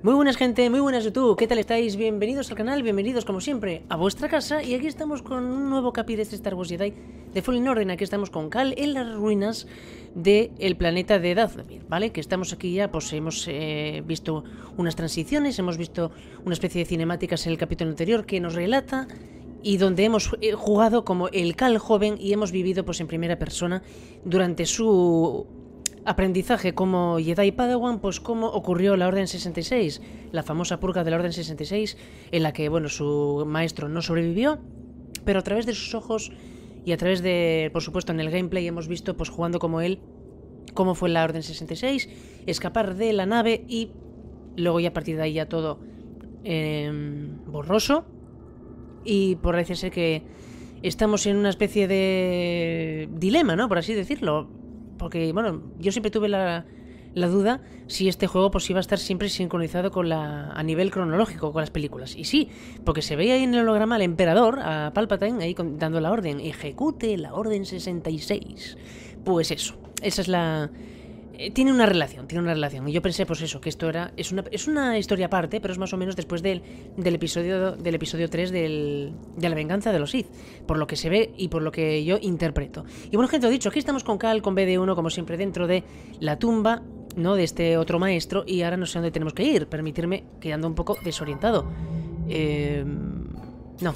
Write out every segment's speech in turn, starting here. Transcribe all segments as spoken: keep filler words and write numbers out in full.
Muy buenas gente, muy buenas YouTube, ¿qué tal estáis? Bienvenidos al canal, bienvenidos como siempre a vuestra casa. Y aquí estamos con un nuevo capi de este Star Wars Jedi de Fallen Order. Aquí estamos con Cal en las ruinas del planeta de Dathomir, ¿vale? Que estamos aquí ya, pues hemos eh, visto unas transiciones, hemos visto una especie de cinemáticas en el capítulo anterior que nos relata y donde hemos eh, jugado como el Cal joven y hemos vivido pues en primera persona durante su aprendizaje como Jedi Padawan, pues cómo ocurrió la Orden sesenta y seis, la famosa purga de la Orden sesenta y seis, en la que, bueno, su maestro no sobrevivió, pero a través de sus ojos y a través de, por supuesto, en el gameplay hemos visto, pues jugando como él, cómo fue la Orden sesenta y seis, escapar de la nave y luego ya a partir de ahí ya todo eh, borroso. Y parece ser que estamos en una especie de dilema, ¿no? Por así decirlo. Porque, bueno, yo siempre tuve la, la duda si este juego pues iba a estar siempre sincronizado con la a nivel cronológico con las películas. Y sí, porque se veía ahí en el holograma al emperador, a Palpatine, ahí con, dando la orden, ejecute la Orden sesenta y seis. Pues eso, esa es la... Eh, tiene una relación, tiene una relación. Y yo pensé, pues eso, que esto era es una, es una historia aparte, pero es más o menos después del, del episodio del episodio tres del, de la venganza de los Sith, por lo que se ve y por lo que yo interpreto. Y bueno, gente, lo dicho, aquí estamos con Cal, con B D uno, como siempre, dentro de la tumba, ¿no?, de este otro maestro, y ahora no sé dónde tenemos que ir. Permitirme quedando un poco desorientado. Eh, no.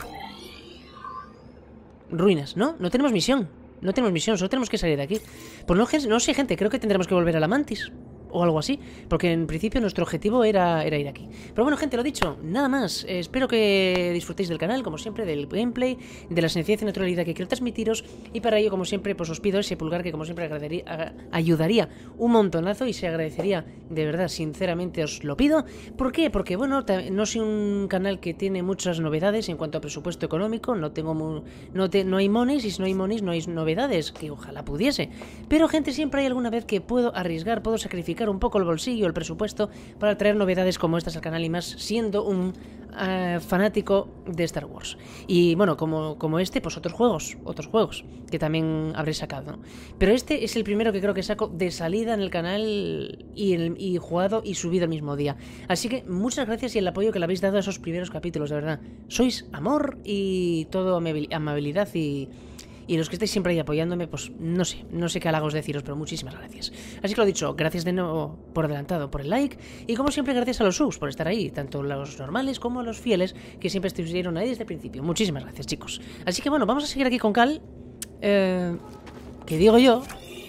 Ruinas, ¿no? No tenemos misión. No tenemos misión, solo tenemos que salir de aquí. Pues no, no sé, gente, creo que tendremos que volver a la Mantis o algo así, porque en principio nuestro objetivo era, era ir aquí. Pero bueno, gente, lo dicho, nada más. Eh, espero que disfrutéis del canal, como siempre, del gameplay, de la sencillez y naturalidad que quiero transmitiros. Y para ello, como siempre, pues os pido ese pulgar que, como siempre, agradecería, ayudaría un montonazo y se agradecería, de verdad, sinceramente os lo pido. ¿Por qué? Porque, bueno, no soy un canal que tiene muchas novedades en cuanto a presupuesto económico. No tengo mu no, te no hay monies, y si no hay monies, no hay novedades, que ojalá pudiese. Pero, gente, siempre hay alguna vez que puedo arriesgar, puedo sacrificar un poco el bolsillo, el presupuesto, para traer novedades como estas al canal, y más siendo un uh, fanático de Star Wars. Y bueno, como, como este, pues otros juegos, otros juegos que también habré sacado, ¿no? Pero este es el primero que creo que saco de salida en el canal y, el, y jugado y subido el mismo día. Así que muchas gracias y el apoyo que le habéis dado a esos primeros capítulos, de verdad. Sois amor y todo amabilidad y... Y los que estáis siempre ahí apoyándome, pues no sé, no sé qué halagos deciros, pero muchísimas gracias. Así que lo dicho, gracias de nuevo por adelantado, por el like. Y como siempre, gracias a los subs por estar ahí, tanto los normales como los fieles, que siempre estuvieron ahí desde el principio. Muchísimas gracias, chicos. Así que bueno, vamos a seguir aquí con Cal. Eh, que digo yo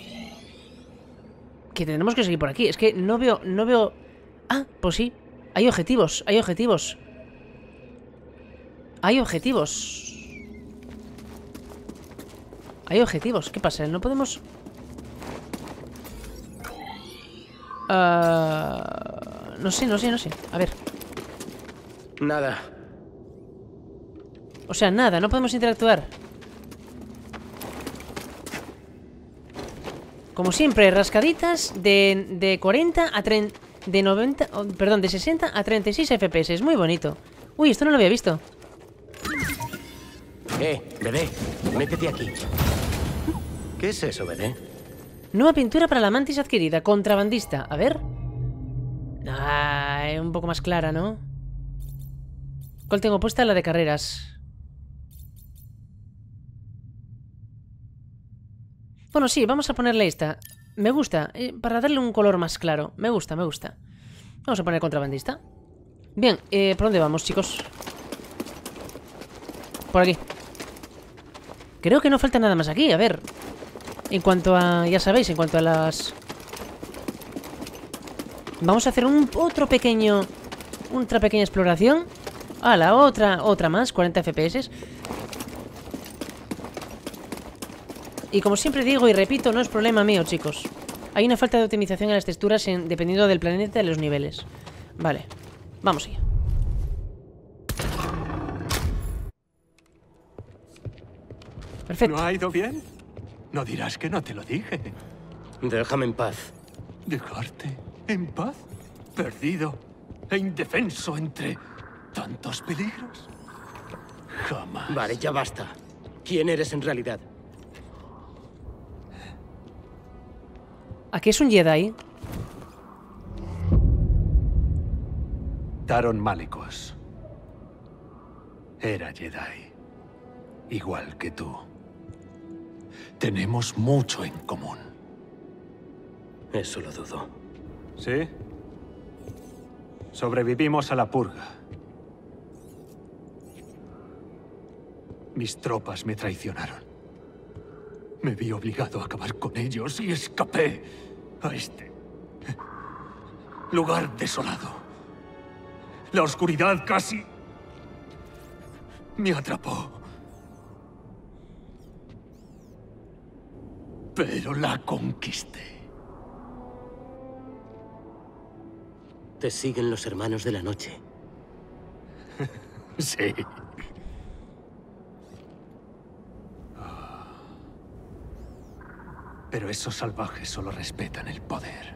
que tendremos que seguir por aquí. Es que no veo, no veo... Ah, pues sí, hay objetivos, hay objetivos. Hay objetivos. Hay objetivos, ¿qué pasa? No podemos... Uh... No sé, no sé, no sé. A ver. Nada. O sea, nada, no podemos interactuar. Como siempre, rascaditas de, de cuarenta a treinta... De noventa... Oh, perdón, de sesenta a treinta y seis F P S. Es muy bonito. Uy, esto no lo había visto. Eh, bebé, métete aquí. ¿Qué es eso, bebé? Nueva pintura para la Mantis adquirida. Contrabandista. A ver. Ah, es un poco más clara, ¿no? ¿Cuál tengo puesta? La de carreras. Bueno, sí, vamos a ponerle esta. Me gusta, eh, para darle un color más claro. Me gusta, me gusta. Vamos a poner contrabandista. Bien, eh, ¿por dónde vamos, chicos? Por aquí. Creo que no falta nada más aquí, a ver. En cuanto a... ya sabéis, en cuanto a las... Vamos a hacer un otro pequeño... Otra pequeña exploración. Ah, la otra, otra más, cuarenta F P S. Y como siempre digo y repito, no es problema mío, chicos. Hay una falta de optimización en las texturas en, dependiendo del planeta y de los niveles. Vale, vamos allá. Perfecto. ¿No ha ido bien? No dirás que no te lo dije. Déjame en paz. ¿Dejarte en paz? ¿Perdido e indefenso entre tantos peligros? Jamás. Vale, ya basta. ¿Quién eres en realidad? ¿A qué es un Jedi? Taron Malicos. Era Jedi. Igual que tú. Tenemos mucho en común. Eso lo dudo. ¿Sí? Sobrevivimos a la purga. Mis tropas me traicionaron. Me vi obligado a acabar con ellos y escapé a este lugar desolado. La oscuridad casi me atrapó. Pero la conquisté. Te siguen los hermanos de la noche. Sí. Pero esos salvajes solo respetan el poder.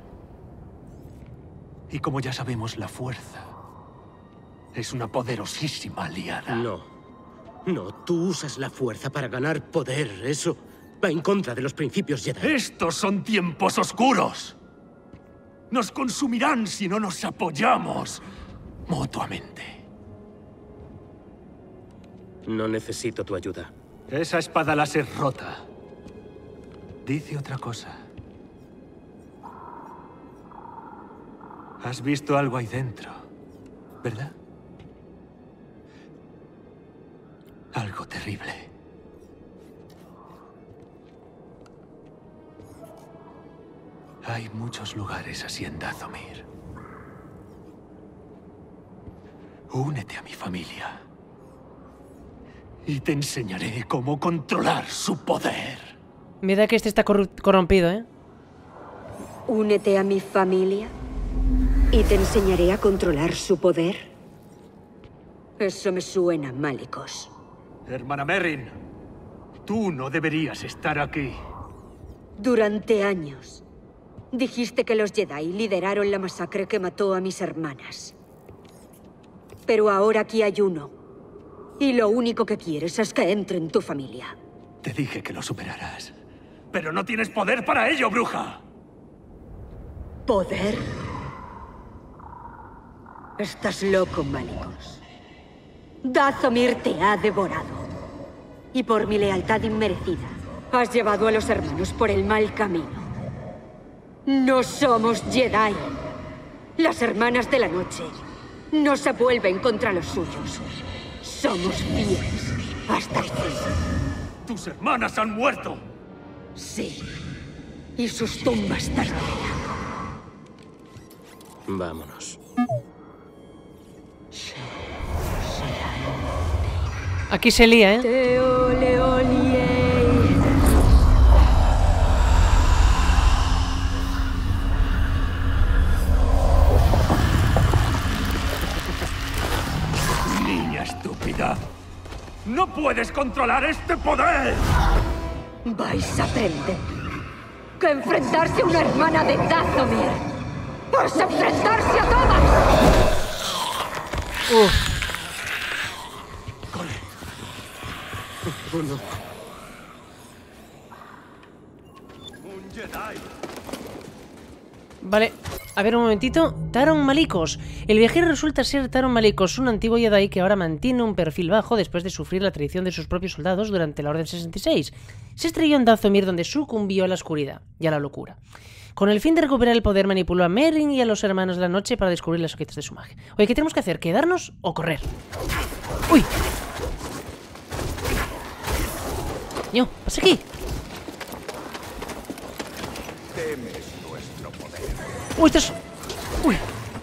Y como ya sabemos, la fuerza es una poderosísima aliada. No. No, tú usas la fuerza para ganar poder. Eso va en contra de los principios Jedi. Estos son tiempos oscuros. Nos consumirán si no nos apoyamos mutuamente. No necesito tu ayuda. Esa espada láser rota dice otra cosa. Has visto algo ahí dentro, ¿verdad? Algo terrible. Hay muchos lugares así en Dathomir. Únete a mi familia. Y te enseñaré cómo controlar su poder. Me da que este está corru- corrompido, ¿eh? Únete a mi familia y te enseñaré a controlar su poder. Eso me suena, Malicos. Hermana Merrin, tú no deberías estar aquí. Durante años, dijiste que los Jedi lideraron la masacre que mató a mis hermanas. Pero ahora aquí hay uno. Y lo único que quieres es que entre en tu familia. Te dije que lo superarás. Pero no tienes poder para ello, bruja. ¿Poder? Estás loco, Malicos. Dathomir te ha devorado. Y por mi lealtad inmerecida, has llevado a los hermanos por el mal camino. No somos Jedi. Las hermanas de la noche no se vuelven contra los suyos. Somos fieles hasta el fin. ¡Tus hermanas han muerto! Sí. Y sus tumbas también. Vámonos. Aquí se lía, ¿eh? Teo Leoliei. Niña estúpida. ¡No puedes controlar este poder! Vais a aprender que enfrentarse a una hermana de Dathomir es enfrentarse a todas. Uf. Oh, no. ¡Un Jedi! Vale, a ver un momentito. Taron Malicos. El viajero resulta ser Taron Malicos, un antiguo Jedi que ahora mantiene un perfil bajo después de sufrir la traición de sus propios soldados durante la Orden sesenta y seis. Se estrelló en Dathomir, donde sucumbió a la oscuridad y a la locura. Con el fin de recuperar el poder, manipuló a Merrin y a los hermanos de la noche para descubrir las secretos de su magia. Oye, ¿qué tenemos que hacer? ¿Quedarnos o correr? ¡Uy! Yo, pasa aquí. Temes nuestro poder. Uy, estás... Uy.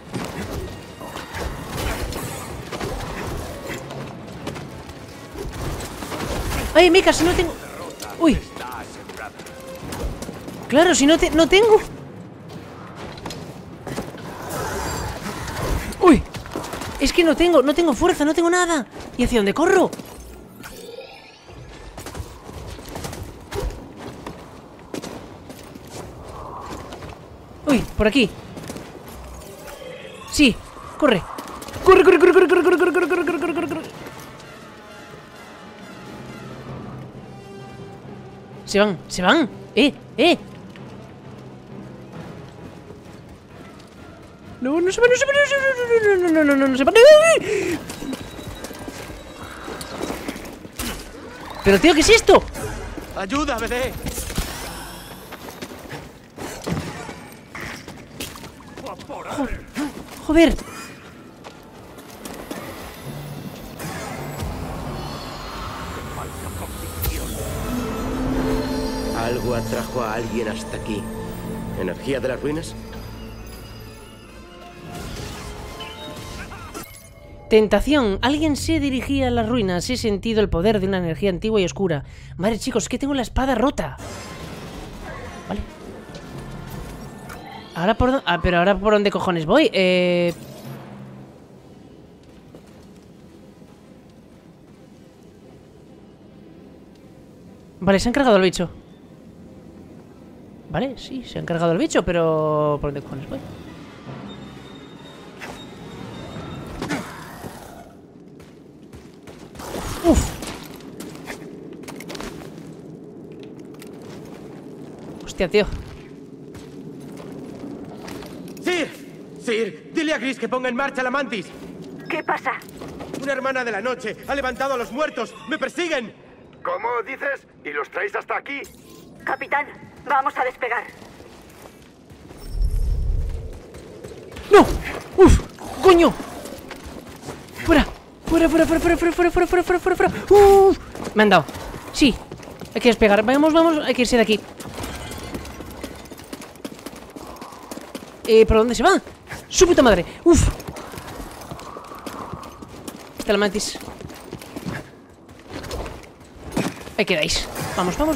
Ay, Mika, si no tengo... Uy. Claro, si no te... no tengo. Uy. Es que no tengo, no tengo fuerza, no tengo nada. ¿Y hacia dónde corro? Uy, por aquí. Sí, corre. Corre, corre, corre, corre, corre, corre, corre, corre, corre, corre, corre, corre, corre. Se van, se van. Eh, eh. No, no se va, no se va, no se va, no, no, no, no, no, no se va. Pero tío, ¿qué es esto? ¡Ayuda, B D! Joder. Algo atrajo a alguien hasta aquí. ¿Energía de las ruinas? Tentación. Alguien se dirigía a las ruinas. He sentido el poder de una energía antigua y oscura. Madre, chicos, es que tengo la espada rota. Vale. Ahora por dónde... Ah, pero ahora por dónde cojones voy. Eh... Vale, se han cargado el bicho. Vale, sí, se han cargado el bicho, pero... ¿por dónde cojones voy? Uf. Hostia, tío. ¡Sir! ¡Sir! Dile a Gris que ponga en marcha la mantis. ¿Qué pasa? Una hermana de la noche ha levantado a los muertos. ¡Me persiguen! ¿Cómo dices? ¿Y los traéis hasta aquí? Capitán, vamos a despegar. ¡No! ¡Uf! ¡Coño! ¡Fuera! ¡Fuera, fuera, fuera, fuera, fuera, fuera, fuera, fuera, fuera, fuera, fuera! ¡Uf! Me han dado. Sí. Hay que despegar. Vamos, vamos. Hay que irse de aquí. Eh, ¿por dónde se va? ¡Su puta madre! ¡Uf! Está la mantis. Ahí quedáis. Vamos, vamos.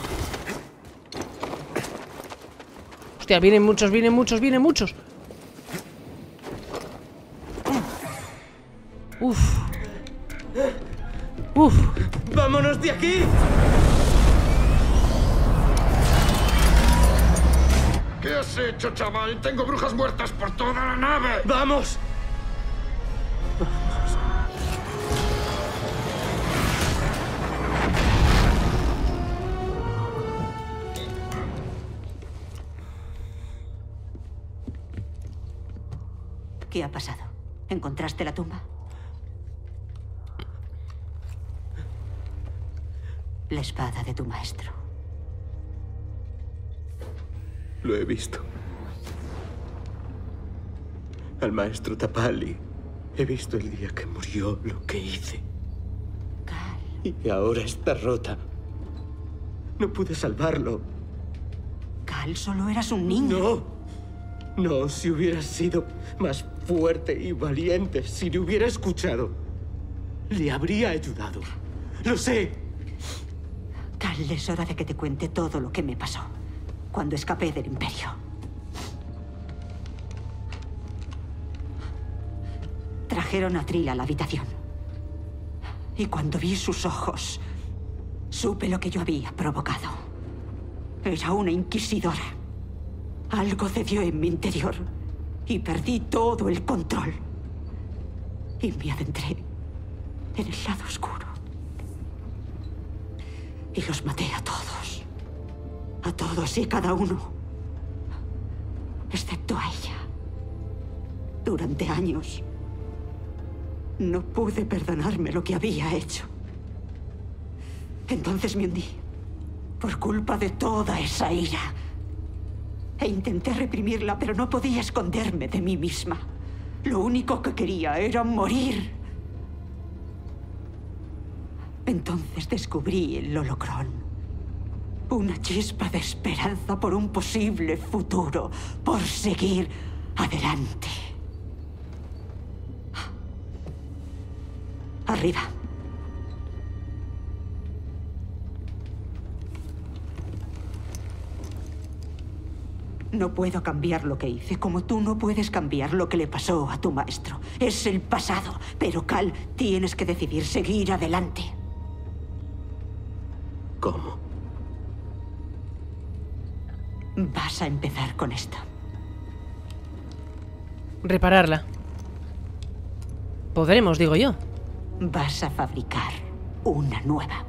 Hostia, vienen muchos, vienen muchos, vienen muchos. Uf. Uf. ¡Vámonos de aquí! ¿Qué has hecho, chaval? Tengo brujas muertas por toda la nave. ¡Vamos! ¿Qué ha pasado? ¿Encontraste la tumba? La espada de tu maestro. Lo he visto. Al maestro Tapali. He visto el día que murió lo que hice. Cal. Y ahora está rota. No pude salvarlo. Cal, solo eras un niño. No. No, si hubieras sido más fuerte y valiente, si le hubiera escuchado, le habría ayudado. Lo sé. Cal, es hora de que te cuente todo lo que me pasó cuando escapé del Imperio. Trajeron a Trill a la habitación. Y cuando vi sus ojos, supe lo que yo había provocado. Era una inquisidora. Algo cedió en mi interior y perdí todo el control. Y me adentré en el lado oscuro. Y los maté a todos. A todos y cada uno. Excepto a ella. Durante años no pude perdonarme lo que había hecho. Entonces me hundí por culpa de toda esa ira. E intenté reprimirla, pero no podía esconderme de mí misma. Lo único que quería era morir. Entonces descubrí el holocrón. Una chispa de esperanza por un posible futuro, por seguir adelante. Arriba. No puedo cambiar lo que hice, como tú no puedes cambiar lo que le pasó a tu maestro. Es el pasado, pero Cal, tienes que decidir seguir adelante. ¿Cómo? Vas a empezar con esto. Repararla. Podremos, digo yo. Vas a fabricar una nueva.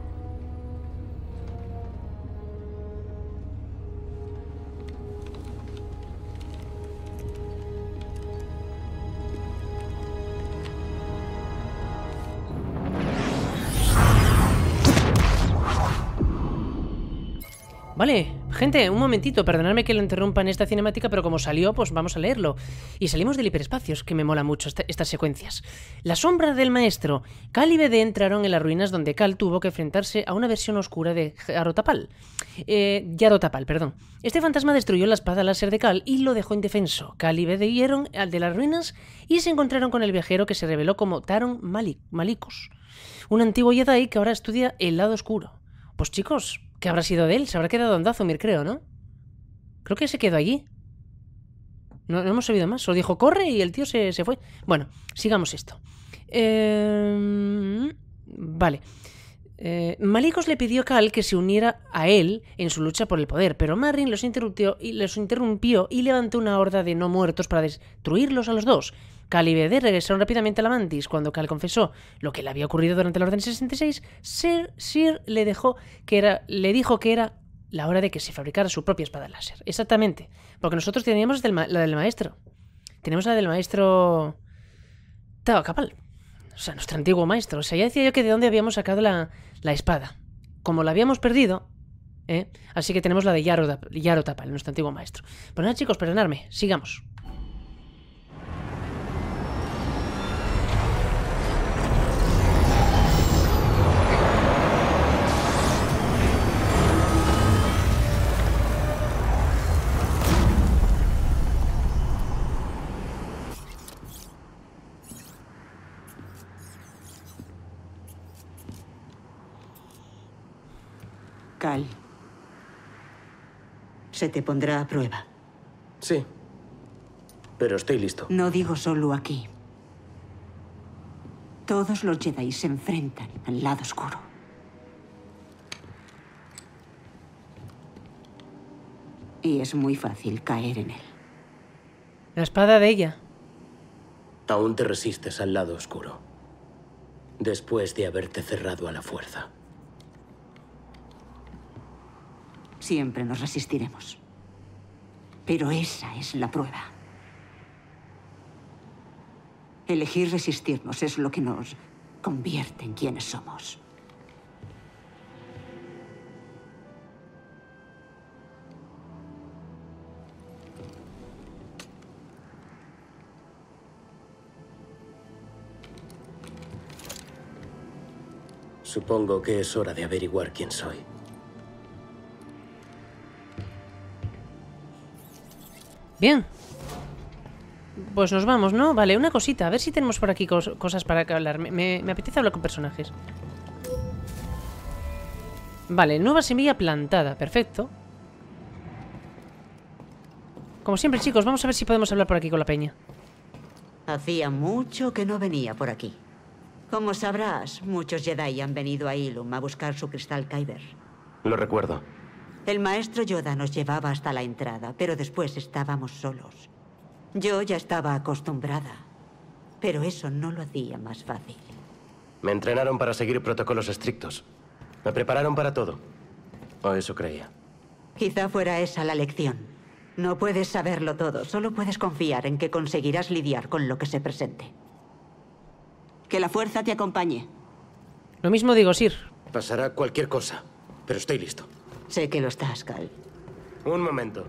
Vale, gente, un momentito, perdonadme que lo interrumpa en esta cinemática, pero como salió, pues vamos a leerlo. Y salimos del hiperespacio, que me mola mucho esta, estas secuencias. La sombra del maestro. Cal y B D entraron en las ruinas donde Cal tuvo que enfrentarse a una versión oscura de Yarotapal. Eh, Yarotapal, perdón. Este fantasma destruyó la espada láser de Cal y lo dejó indefenso. Cal y B D huyeron al de las ruinas y se encontraron con el viajero que se reveló como Taron Malik, Malicos, un antiguo Jedi que ahora estudia el lado oscuro. Pues chicos, ¿qué habrá sido de él? Se habrá quedado en Dathomir, creo, ¿no? Creo que se quedó allí. No, no hemos oído más. Solo dijo, corre, y el tío se, se fue. Bueno, sigamos esto. Eh... Vale. Eh, Malicos le pidió a Cal que se uniera a él en su lucha por el poder, pero Merrin los interrumpió y, los interrumpió y levantó una horda de no muertos para destruirlos a los dos. Cal y B D regresaron rápidamente a la Mantis. Cuando Cal confesó lo que le había ocurrido durante la Orden sesenta y seis, Sir, Sir le, dejó que era, le dijo que era la hora de que se fabricara su propia espada láser. Exactamente, porque nosotros teníamos del la del maestro. Tenemos la del maestro Tao Capal. O sea, nuestro antiguo maestro. O sea, ya decía yo que de dónde habíamos sacado la, la espada. Como la habíamos perdido, ¿eh? Así que tenemos la de Yarotapal, nuestro antiguo maestro. Pues nada, chicos, perdonadme. Sigamos. Cal, se te pondrá a prueba. Sí, pero estoy listo. No digo solo aquí. Todos los Jedi se enfrentan al lado oscuro. Y es muy fácil caer en él. La espada de ella. Aún te resistes al lado oscuro. Después de haberte cerrado a la fuerza. Siempre nos resistiremos. Pero esa es la prueba. Elegir resistirnos es lo que nos convierte en quienes somos. Supongo que es hora de averiguar quién soy. Bien. Pues nos vamos, ¿no? Vale, una cosita. A ver si tenemos por aquí cos cosas para hablar. Me, me, me apetece hablar con personajes. Vale, nueva semilla plantada. Perfecto. Como siempre, chicos, vamos a ver si podemos hablar por aquí con la peña. Hacía mucho que no venía por aquí. Como sabrás, muchos Jedi han venido a Ilum a buscar su cristal Kyber. Lo recuerdo. El maestro Yoda nos llevaba hasta la entrada, pero después estábamos solos. Yo ya estaba acostumbrada, pero eso no lo hacía más fácil. Me entrenaron para seguir protocolos estrictos. Me prepararon para todo. O eso creía. Quizá fuera esa la lección. No puedes saberlo todo, solo puedes confiar en que conseguirás lidiar con lo que se presente. Que la fuerza te acompañe. Lo mismo digo, Sir. Pasará cualquier cosa, pero estoy listo. Sé que lo estás, Cal. Un momento.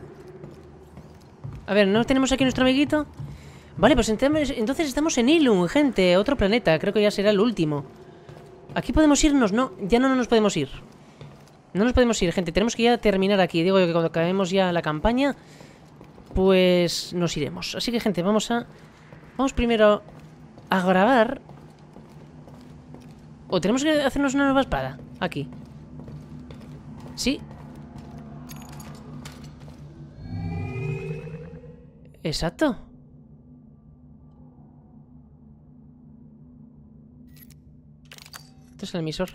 A ver, ¿no tenemos aquí a nuestro amiguito? Vale, pues entonces estamos en Ilum, gente. Otro planeta, creo que ya será el último. ¿Aquí podemos irnos? No, ya no, no nos podemos ir. No nos podemos ir, gente. Tenemos que ya terminar aquí. Digo que cuando acabemos ya la campaña, pues nos iremos. Así que, gente, vamos a... Vamos primero a grabar. ¿O tenemos que hacernos una nueva espada? Aquí. Sí. Exacto. Esto es el emisor.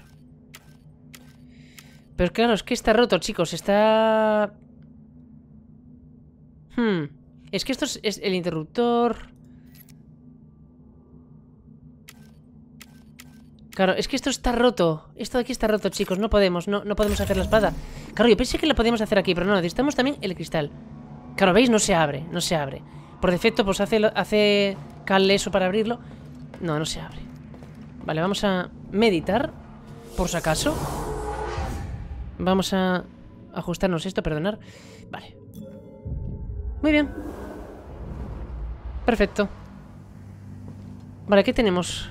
Pero claro, es que está roto, chicos. Está... Hmm. Es que esto es, es el interruptor... Claro, es que esto está roto. Esto de aquí está roto, chicos. No podemos, no, no podemos hacer la espada. Claro, yo pensé que la podíamos hacer aquí, pero no, necesitamos también el cristal. Claro, ¿veis? No se abre, no se abre. Por defecto, pues hace, hace Cal eso para abrirlo. No, no se abre. Vale, vamos a meditar, por si acaso. Vamos a ajustarnos esto, perdonar. Vale. Muy bien. Perfecto. Vale, ¿qué tenemos?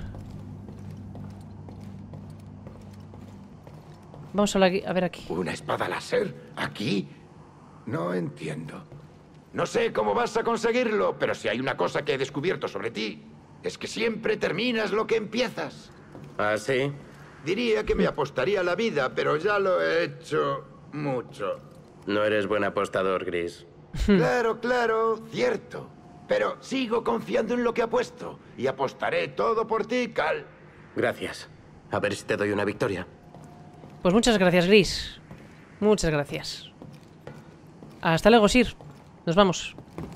Vamos a, hablar aquí, a ver aquí. ¿Una espada láser? ¿Aquí? No entiendo. No sé cómo vas a conseguirlo, pero si hay una cosa que he descubierto sobre ti, es que siempre terminas lo que empiezas. ¿Ah, sí? Diría que me apostaría la vida, pero ya lo he hecho mucho. No eres buen apostador, Gris. Claro, claro, cierto. Pero sigo confiando en lo que apuesto. Y apostaré todo por ti, Cal. Gracias. A ver si te doy una victoria. Pues muchas gracias, Gris. Muchas gracias. Hasta luego, Sir. Nos vamos.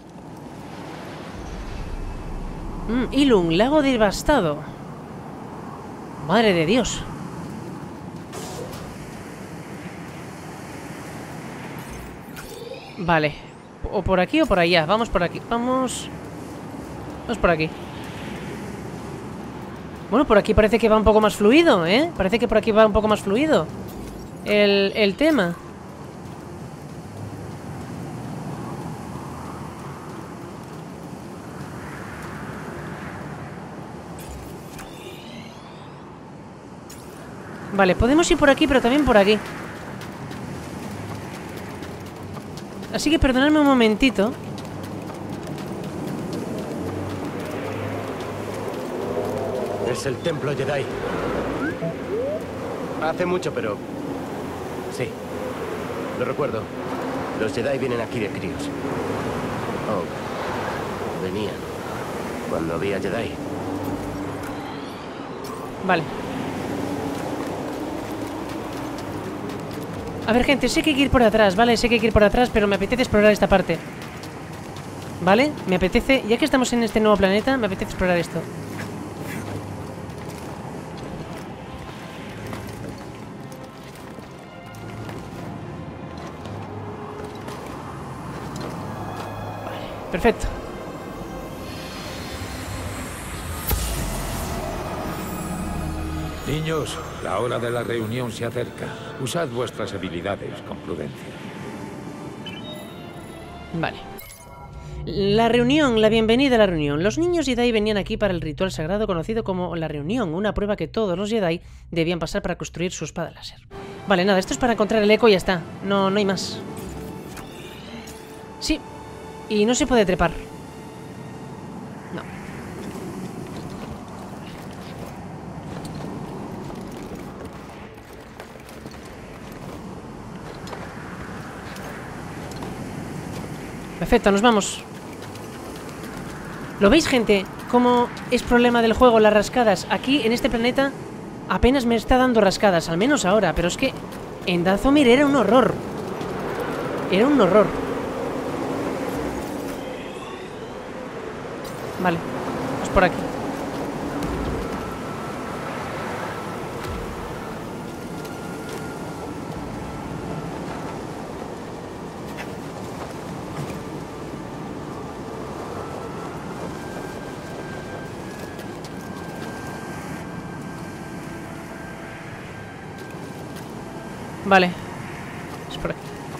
Mm, Ilum, lago devastado. Madre de Dios. Vale. O por aquí o por allá. Vamos por aquí. Vamos. Vamos por aquí. Bueno, por aquí parece que va un poco más fluido, ¿eh? Parece que por aquí va un poco más fluido el, el tema. Vale, podemos ir por aquí, pero también por aquí. Así que perdonadme un momentito. Es el templo Jedi. Hace mucho, pero... sí. Lo recuerdo. Los Jedi vienen aquí de críos. Oh. Venían. Cuando había Jedi. Vale. A ver, gente, sé que hay que ir por atrás, ¿vale? Sé que hay que ir por atrás, pero me apetece explorar esta parte. ¿Vale? Me apetece... ya que estamos en este nuevo planeta, me apetece explorar esto. Vale, perfecto. Niños, la hora de la reunión se acerca. Usad vuestras habilidades con prudencia. Vale. La reunión, la bienvenida a la reunión. Los niños Jedi venían aquí para el ritual sagrado conocido como la reunión, una prueba que todos los Jedi debían pasar para construir su espada láser. Vale, nada, esto es para encontrar el eco y ya está. No, no hay más. Sí. Y no se puede trepar. No. Perfecto, nos vamos. ¿Lo veis, gente? ¿Cómo es problema del juego las rascadas? Aquí, en este planeta, apenas me está dando rascadas, al menos ahora. Pero es que en Dathomir era un horror. Era un horror. Vale, pues por aquí. Vale. Es por aquí.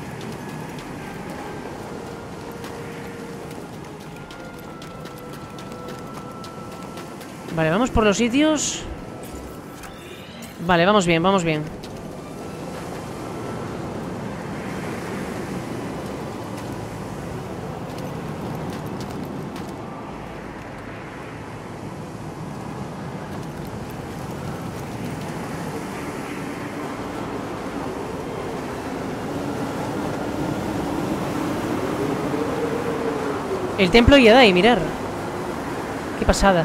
Vale, vamos por los sitios. Vale, vamos bien, vamos bien. El templo Jedi, mirar. Qué pasada.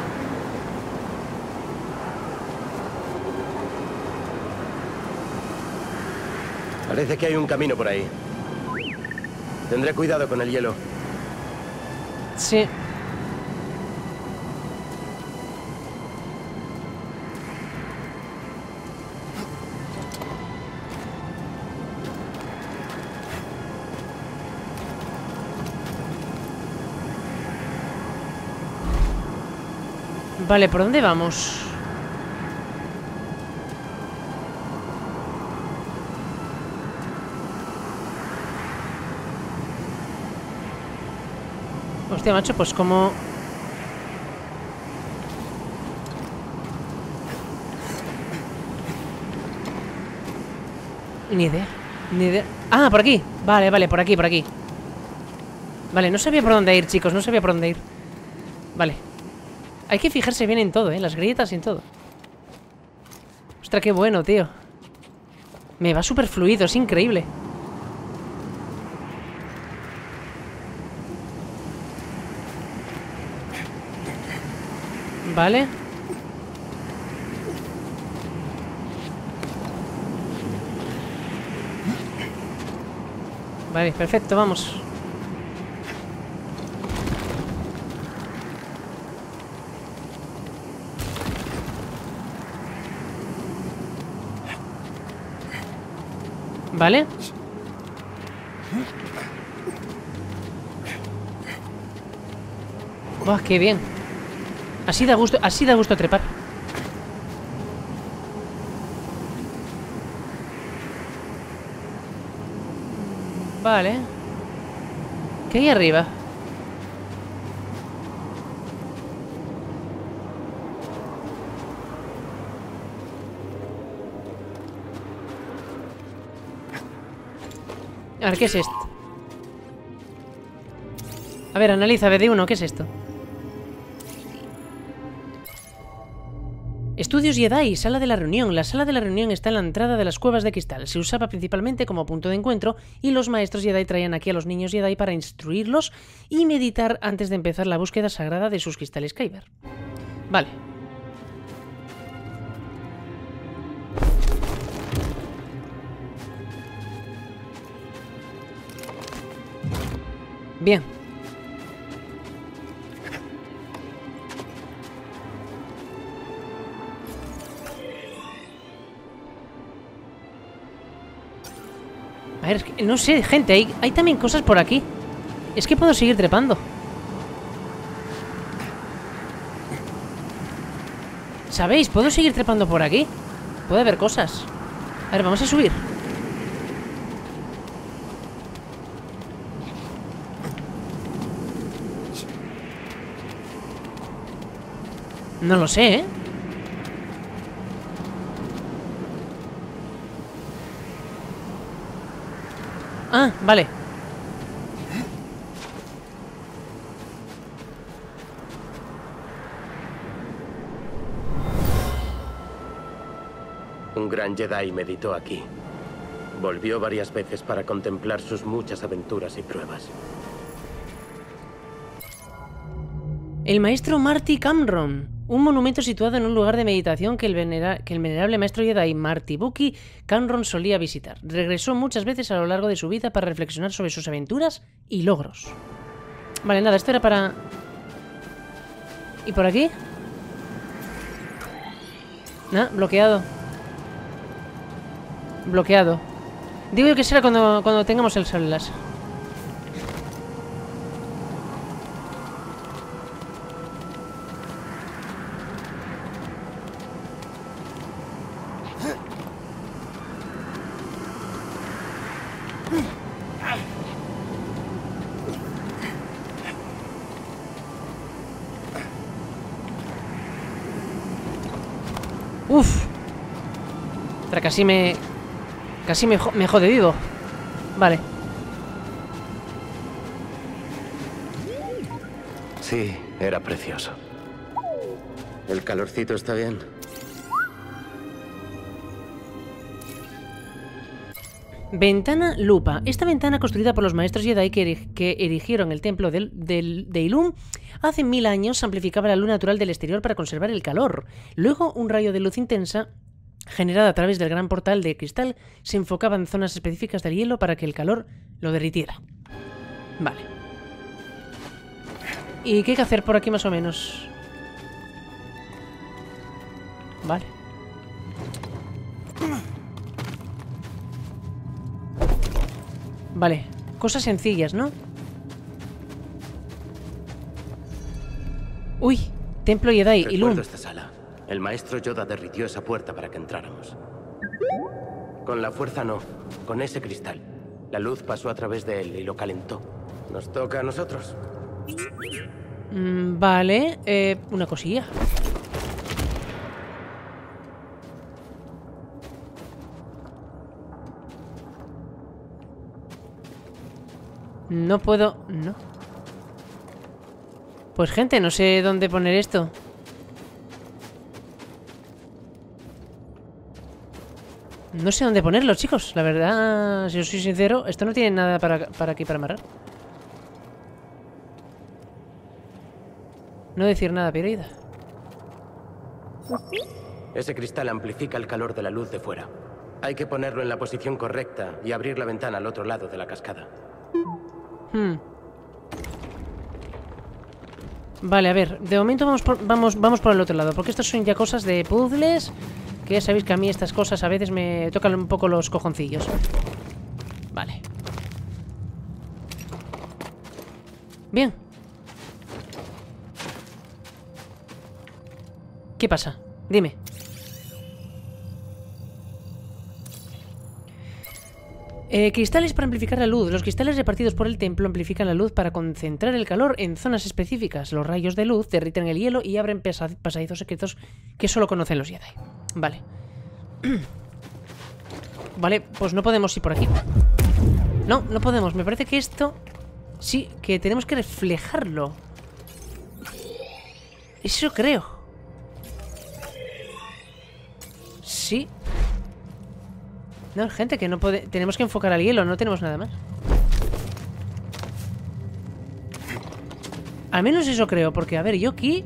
Parece que hay un camino por ahí. Tendré cuidado con el hielo. Sí. Vale, ¿por dónde vamos? Hostia, macho, pues como... Ni idea, ni idea. Ah, por aquí. Vale, vale, por aquí, por aquí. Vale, no sabía por dónde ir, chicos, no sabía por dónde ir. Vale. Hay que fijarse bien en todo, ¿eh? Las grietas y en todo. Ostras, qué bueno, tío. Me va súper fluido, es increíble. Vale. Vale, perfecto, vamos. Vale. Buah, qué bien. Así da gusto, así da gusto trepar. Vale. ¿Qué hay arriba? A ver, ¿qué es esto? A ver, analiza, B D uno, ¿qué es esto? Estudios Jedi, sala de la reunión. La sala de la reunión está en la entrada de las cuevas de cristal. Se usaba principalmente como punto de encuentro y los maestros Jedi traían aquí a los niños Jedi para instruirlos y meditar antes de empezar la búsqueda sagrada de sus cristales Kyber. Vale. Bien. A ver, es que, no sé, gente, hay, hay también cosas por aquí. Es que puedo seguir trepando. ¿Sabéis? Puedo seguir trepando por aquí. Puede haber cosas. A ver, vamos a subir. No lo sé, ¿eh? Ah, vale. Un gran Jedi meditó aquí. Volvió varias veces para contemplar sus muchas aventuras y pruebas. El maestro Marty Cameron. Un monumento situado en un lugar de meditación que el, venera que el venerable maestro Jedi Marty Bucky Cameron solía visitar. Regresó muchas veces a lo largo de su vida para reflexionar sobre sus aventuras y logros. Vale, nada, esto era para... ¿Y por aquí? Nah, bloqueado. Bloqueado. Digo que será cuando, cuando tengamos el sable láser. Uf. Pero casi me... Casi me, me jode vivo. Vale. Sí, era precioso. ¿El calorcito está bien? Ventana lupa. Esta ventana, construida por los maestros Jedi que, erig que erigieron el templo del, del, de Ilum hace mil años, amplificaba la luz natural del exterior para conservar el calor. Luego, un rayo de luz intensa, generada a través del gran portal de cristal, se enfocaba en zonas específicas del hielo para que el calor lo derritiera. Vale. ¿Y qué hay que hacer por aquí más o menos? Vale. Vale, cosas sencillas, ¿no? Uy, templo Jedi, Ilum. Recuerdo esta sala. El maestro Yoda derritió esa puerta para que entráramos. Con la fuerza no, con ese cristal. La luz pasó a través de él y lo calentó. Nos toca a nosotros. Mm, vale, eh, una cosilla. No puedo... No. Pues gente, no sé dónde poner esto. No sé dónde ponerlo, chicos. La verdad, si os soy sincero, esto no tiene nada para, para aquí para amarrar. No decir nada, Pireida. Ese cristal amplifica el calor de la luz de fuera. Hay que ponerlo en la posición correcta y abrir la ventana al otro lado de la cascada. Hmm. Vale, a ver, de momento vamos por, vamos, vamos por el otro lado, porque estas son ya cosas de puzzles, que ya sabéis que a mí estas cosas a veces me tocan un poco los cojoncillos. Vale. Bien. ¿Qué pasa? Dime. Eh, cristales para amplificar la luz. Los cristales repartidos por el templo amplifican la luz para concentrar el calor en zonas específicas. Los rayos de luz derriten el hielo y abren pasadizos secretos que solo conocen los Jedi. Vale. Vale, pues no podemos ir por aquí. No, no podemos. Me parece que esto... Sí, que tenemos que reflejarlo. Eso creo. Sí. No, gente, que no puede... Tenemos que enfocar al hielo, no tenemos nada más. Al menos eso creo, porque, a ver, yo aquí...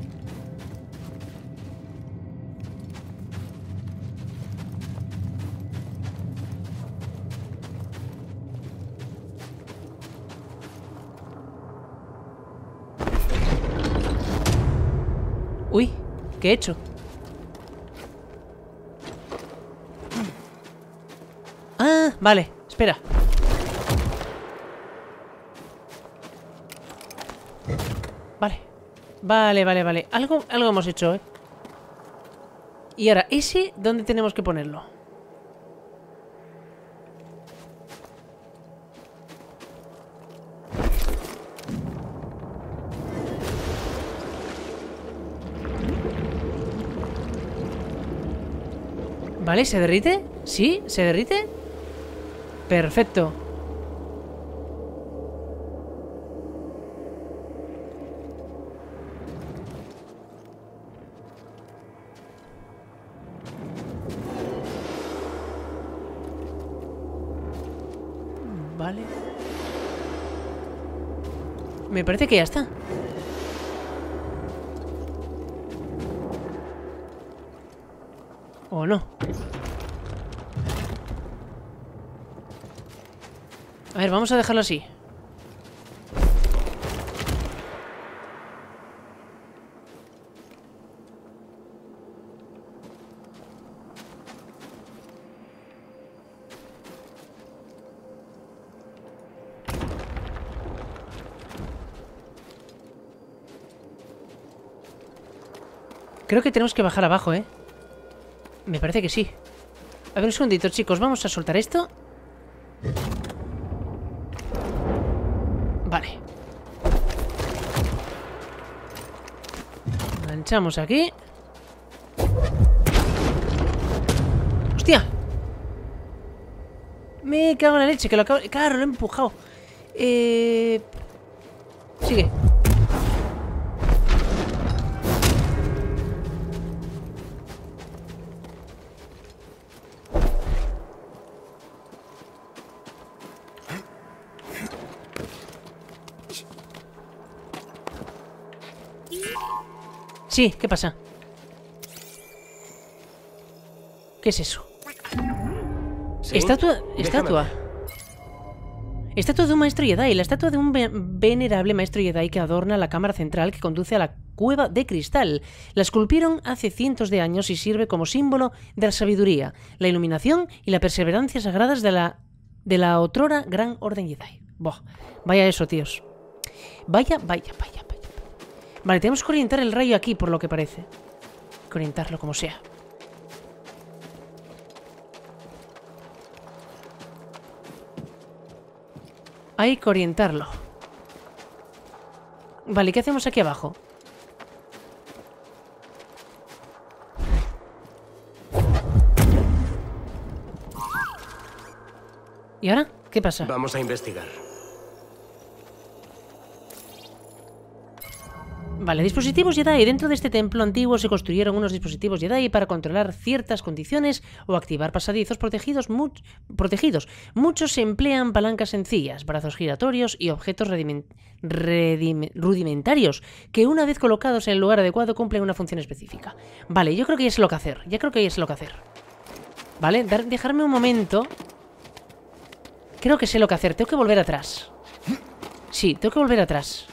Uy, ¿qué he hecho? Ah, vale, espera. Vale. Vale, vale, vale. Algo, algo hemos hecho, ¿eh? Y ahora, ¿ese dónde tenemos que ponerlo? Vale, ¿se derrite? ¿Sí? ¿Se derrite? Perfecto. Vale. Me parece que ya está. ¿O no? A ver, vamos a dejarlo así. Creo que tenemos que bajar abajo, ¿eh? Me parece que sí. A ver, un segundito, chicos. Vamos a soltar esto. Vale. Enganchamos aquí. ¡Hostia! Me cago en la leche, que lo acabo... Claro, lo he empujado. Eh... Sigue. Sí, ¿qué pasa? ¿Qué es eso? ¿Sí? Estatua... Déjame Estatua. ver. Estatua de un maestro Jedi. La estatua de un ve- venerable maestro Jedi que adorna la cámara central que conduce a la cueva de cristal. La esculpieron hace cientos de años y sirve como símbolo de la sabiduría, la iluminación y la perseverancia sagradas de la, de la otrora Gran Orden Jedi. Buah, vaya eso, tíos. Vaya, vaya, vaya, vaya. Vale, tenemos que orientar el rayo aquí, por lo que parece. Hay que orientarlo como sea. Hay que orientarlo. Vale, ¿qué hacemos aquí abajo? ¿Y ahora? ¿Qué pasa? Vamos a investigar. Vale, dispositivos Jedi. Dentro de este templo antiguo se construyeron unos dispositivos Jedi para controlar ciertas condiciones o activar pasadizos protegidos. Mu protegidos. Muchos emplean palancas sencillas, brazos giratorios y objetos rudimentarios que una vez colocados en el lugar adecuado cumplen una función específica. Vale, yo creo que ya sé lo que hacer. Ya creo que ya sé lo que hacer. Vale, Dar dejarme un momento. Creo que sé lo que hacer. Tengo que volver atrás. Sí, tengo que volver atrás.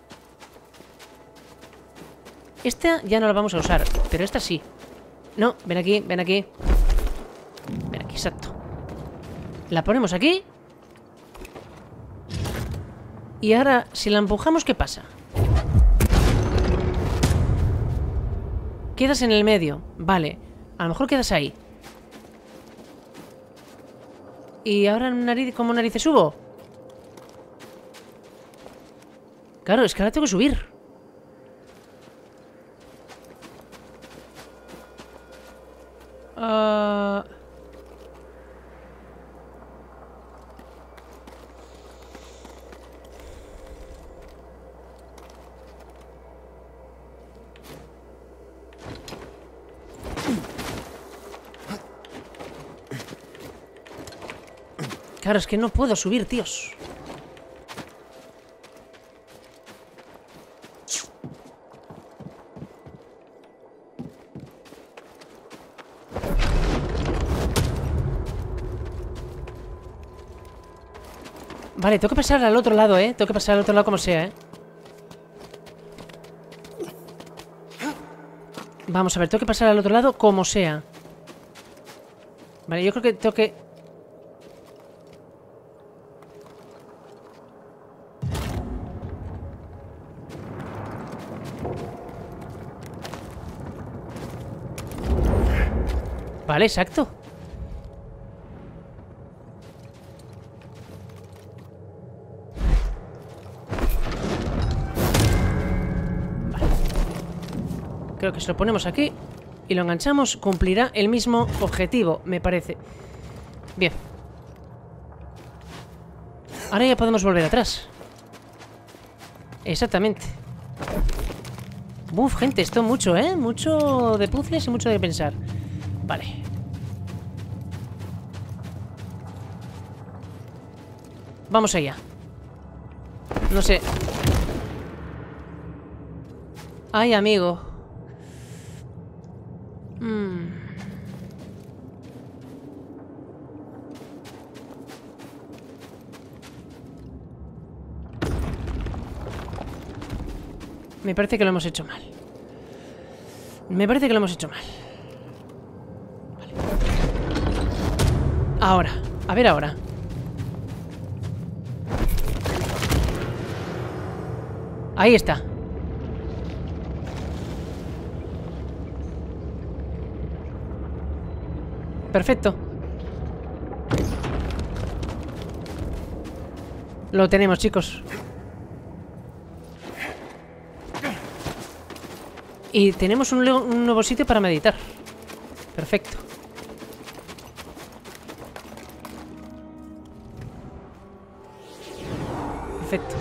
Esta ya no la vamos a usar, pero esta sí. No, ven aquí, ven aquí. Ven aquí, exacto. La ponemos aquí. Y ahora, si la empujamos, ¿qué pasa? Quedas en el medio. Vale, a lo mejor quedas ahí. Y ahora, nariz, ¿cómo narices subo? Claro, es que ahora tengo que subir. Uh... Claro, es que no puedo subir, tíos. Vale, tengo que pasar al otro lado, ¿eh? Tengo que pasar al otro lado como sea, ¿eh? Vamos a ver, tengo que pasar al otro lado como sea. Vale, yo creo que tengo que... Vale, exacto. Vale. Creo que si lo ponemos aquí y lo enganchamos, cumplirá el mismo objetivo, me parece. Bien. Ahora ya podemos volver atrás. Exactamente. Uf, gente, esto mucho, ¿eh? Mucho de puzzles y mucho de pensar. Vale. Vamos allá. No sé. Ay, amigo. Mm. Me parece que lo hemos hecho mal. Me parece que lo hemos hecho mal. Vale. Ahora. A ver ahora. Ahí está. Perfecto. Lo tenemos, chicos. Y tenemos un, un nuevo sitio para meditar. Perfecto. Perfecto.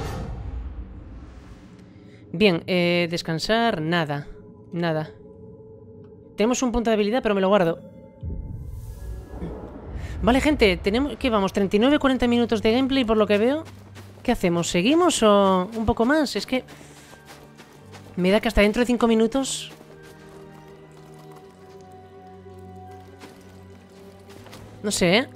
Bien, eh, descansar, nada. Nada. Tenemos un punto de habilidad, pero me lo guardo. Vale, gente, tenemos... ¿Qué vamos? treinta y nueve, cuarenta minutos de gameplay por lo que veo. ¿Qué hacemos? ¿Seguimos o un poco más? Es que... me da que hasta dentro de cinco minutos... No sé, ¿eh?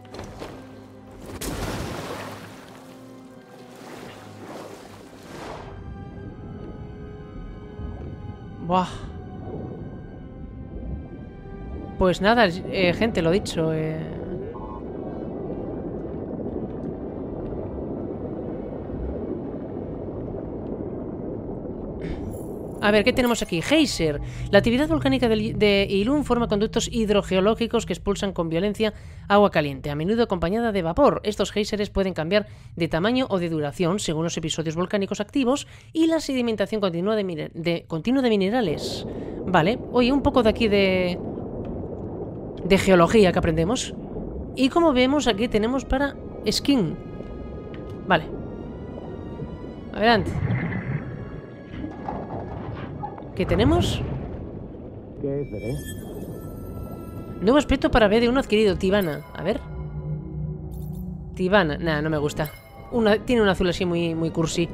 Buah. Pues nada, eh, gente, lo dicho. Eh... A ver, ¿qué tenemos aquí? Geyser. La actividad volcánica del- de Ilum forma conductos hidrogeológicos que expulsan con violencia agua caliente, a menudo acompañada de vapor. Estos géiseres pueden cambiar de tamaño o de duración según los episodios volcánicos activos y la sedimentación continua de, mine- de, continua de minerales. Vale. Oye, un poco de aquí de... de geología que aprendemos. Y como vemos, aquí tenemos para skin. Vale. Adelante. ¿Qué tenemos? ¿Qué es, bebé? Nuevo aspecto para B D uno adquirido, Tibana. A ver. Tibana. Nah, no me gusta. Una, tiene un azul así muy, muy cursi.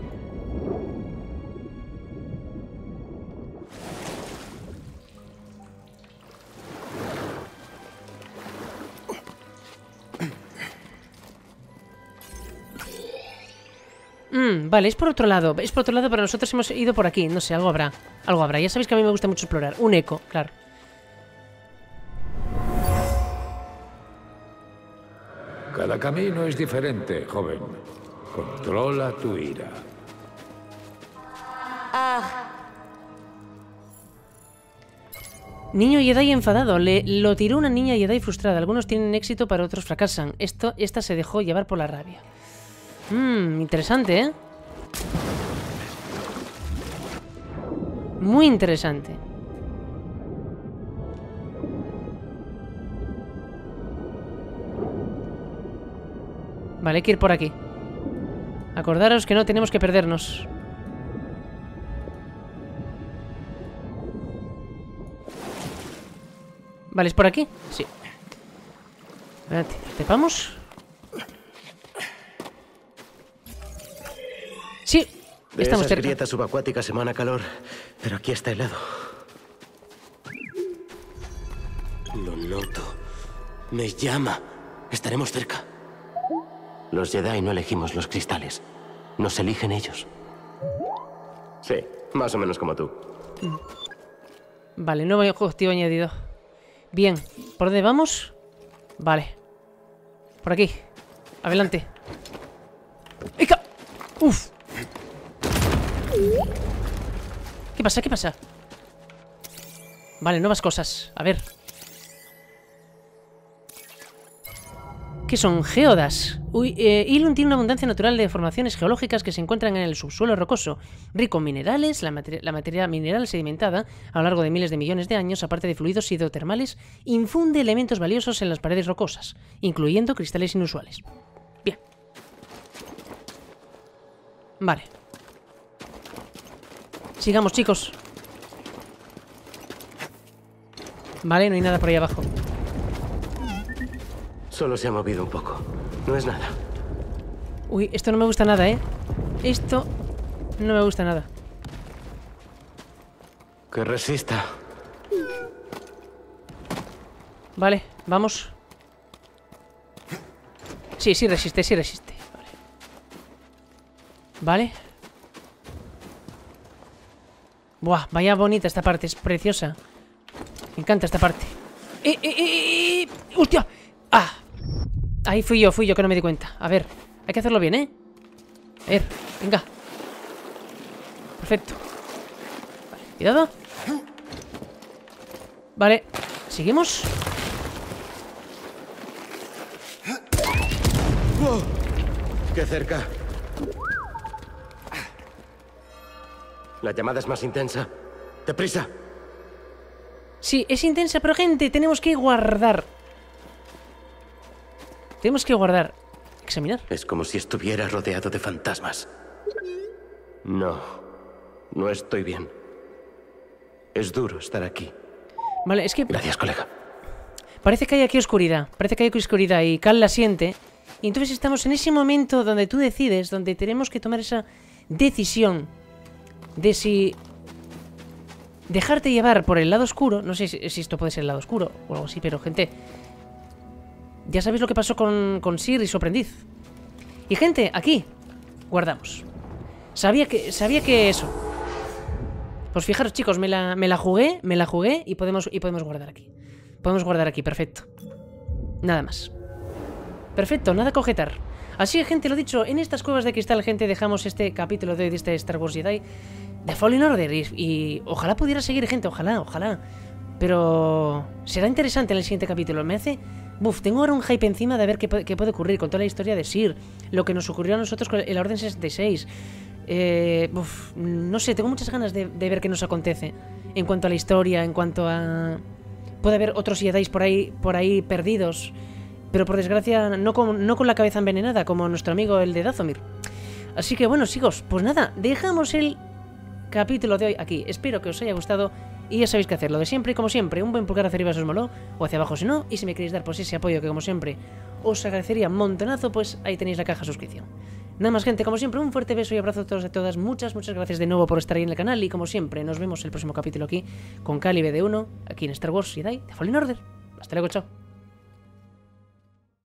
Mm, vale, es por otro lado. Es por otro lado, pero nosotros hemos ido por aquí. No sé, algo habrá. Algo habrá. Ya sabéis que a mí me gusta mucho explorar. Un eco, claro. Cada camino es diferente, joven. Controla tu ira. Niño Jedi enfadado. Le, lo tiró una niña Jedi frustrada. Algunos tienen éxito, para otros fracasan. Esto, esta se dejó llevar por la rabia. Mmm, interesante, ¿eh? Muy interesante. Vale, hay que ir por aquí. Acordaros que no tenemos que perdernos. Vale, ¿es por aquí? Sí. Espérate, ¿tepamos? Sí, De estamos esas cerca. grietas subacuáticas emana calor, pero aquí está helado. Lo noto. Me llama. Estaremos cerca. Los Jedi no elegimos los cristales. Nos eligen ellos. Sí, más o menos como tú. Vale, nuevo objetivo añadido. Bien, ¿por dónde vamos? Vale. Por aquí. Adelante. ¡Eca! ¡Uf! ¿Qué pasa? ¿Qué pasa? Vale, nuevas cosas. A ver. ¿Qué son? Geodas. Uy, eh, Ilum tiene una abundancia natural de formaciones geológicas que se encuentran en el subsuelo rocoso, rico en minerales. La, materi la materia mineral sedimentada a lo largo de miles de millones de años, aparte de fluidos hidrotermales, infunde elementos valiosos en las paredes rocosas, incluyendo cristales inusuales. Bien. Vale. Sigamos, chicos. Vale, no hay nada por ahí abajo. Solo se ha movido un poco. No es nada. Uy, esto no me gusta nada, ¿eh? Esto no me gusta nada. Que resista. Vale, vamos. Sí, sí resiste, sí resiste. Vale. Vale. Buah, vaya bonita esta parte, es preciosa. Me encanta esta parte. ¡Eh, eh, eh, eh! ¡Hostia! ¡Ah! Ahí fui yo, fui yo que no me di cuenta. A ver, hay que hacerlo bien, ¿eh? A ver, venga. Perfecto. Vale, cuidado. Vale, ¿seguimos? ¡Wow! ¡Qué cerca! La llamada es más intensa. ¡Deprisa! Sí, es intensa, pero gente, tenemos que guardar. Tenemos que guardar. Examinar. Es como si estuviera rodeado de fantasmas. No, no estoy bien. Es duro estar aquí. Vale, es que Gracias, colega. parece que hay aquí oscuridad. Parece que hay aquí oscuridad y Cal la siente. Y entonces estamos en ese momento donde tú decides, donde tenemos que tomar esa decisión de si dejarte llevar por el lado oscuro. No sé si, si esto puede ser el lado oscuro o algo así, pero gente, ya sabéis lo que pasó con, con Sir y su aprendiz. Y gente, aquí guardamos. Sabía que, sabía que eso. Pues fijaros, chicos, me la, me la jugué, me la jugué y podemos, y podemos guardar aquí. Podemos guardar aquí, perfecto. Nada más. Perfecto, nada que objetar. Así que, gente, lo dicho, en estas cuevas de cristal, gente, dejamos este capítulo de hoy de este Star Wars Jedi. de Fallen Order. Y, y ojalá pudiera seguir, gente, ojalá, ojalá. Pero será interesante en el siguiente capítulo. Me hace... Buf, tengo ahora un hype encima de ver qué, qué puede ocurrir con toda la historia de Sir, lo que nos ocurrió a nosotros con el Orden sesenta y seis. Eh, uf, no sé, tengo muchas ganas de, de ver qué nos acontece en cuanto a la historia, en cuanto a... Puede haber otros Jedi por ahí, por ahí perdidos, pero por desgracia no con, no con la cabeza envenenada, como nuestro amigo el de Dathomir. Así que bueno, chicos, pues nada, dejamos el capítulo de hoy aquí. Espero que os haya gustado. Y ya sabéis qué hacer, lo de siempre y como siempre, un buen pulgar hacia arriba si os moló, o hacia abajo si no, y si me queréis dar pues ese apoyo que como siempre os agradecería un montonazo, pues ahí tenéis la caja de suscripción. Nada más, gente, como siempre, un fuerte beso y abrazo a todos y a todas, muchas, muchas gracias de nuevo por estar ahí en el canal, y como siempre, nos vemos el próximo capítulo aquí, con Cal y B D uno, aquí en Star Wars Jedi de Fallen Order. Hasta luego, chao.